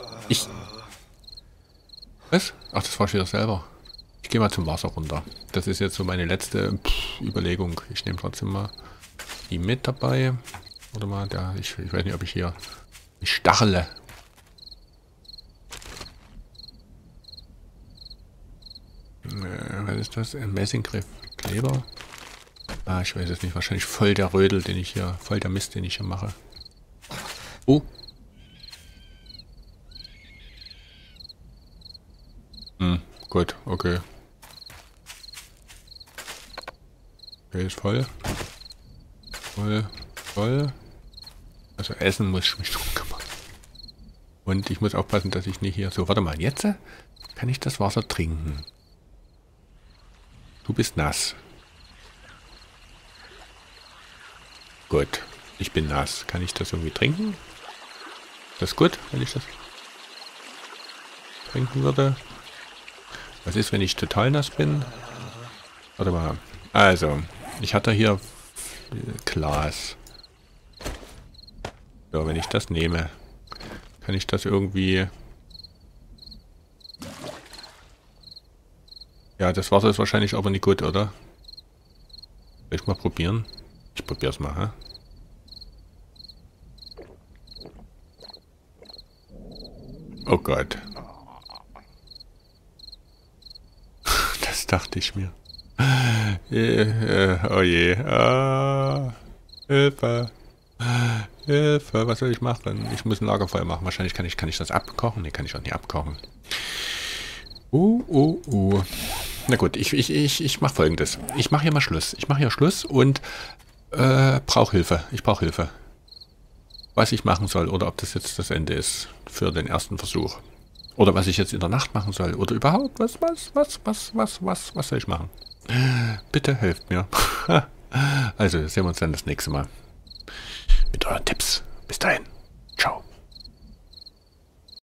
Was? Ach, das war ich wieder selber. Ich gehe mal zum Wasser runter. Das ist jetzt so meine letzte Überlegung. Ich nehme trotzdem mal die mit dabei. Oder mal, ich weiß nicht, ob ich hier... Ich stachele. Was ist das? Ein Messinggriff. Kleber? Ah, ich weiß es nicht. Wahrscheinlich voll der Rödel, voll der Mist, den ich hier mache. Oh. Gut, okay. Okay, ist voll. Voll. Also essen muss ich mich drum kümmern. Und ich muss aufpassen, dass ich nicht hier... So, warte mal, jetzt kann ich das Wasser trinken. Du bist nass. Gut, ich bin nass. Kann ich das irgendwie trinken? Ist das gut, wenn ich das trinken würde? Was ist, wenn ich total nass bin? Warte mal. Also, ich hatte hier Glas. So, wenn ich das nehme, kann ich das irgendwie... Ja, das Wasser ist wahrscheinlich aber nicht gut, oder? Soll ich mal probieren? Ich probiere es mal, hä? Oh Gott. Das dachte ich mir. Oh je. Hilfe. Hilfe, was soll ich machen? Ich muss ein Lagerfeuer machen. Wahrscheinlich kann ich das abkochen. Ne, kann ich auch nicht abkochen. Na gut, ich mache Folgendes. Ich mache hier mal Schluss. Ich mache hier Schluss und brauche Hilfe. Ich brauche Hilfe. Was ich machen soll oder ob das jetzt das Ende ist für den ersten Versuch. Oder was ich jetzt in der Nacht machen soll. Oder überhaupt, was soll ich machen? Bitte helft mir. Also, sehen wir uns dann das nächste Mal. Mit euren Tipps. Bis dahin.